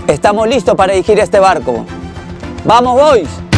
Estamos listos para dirigir este barco. ¡Vamos, boys!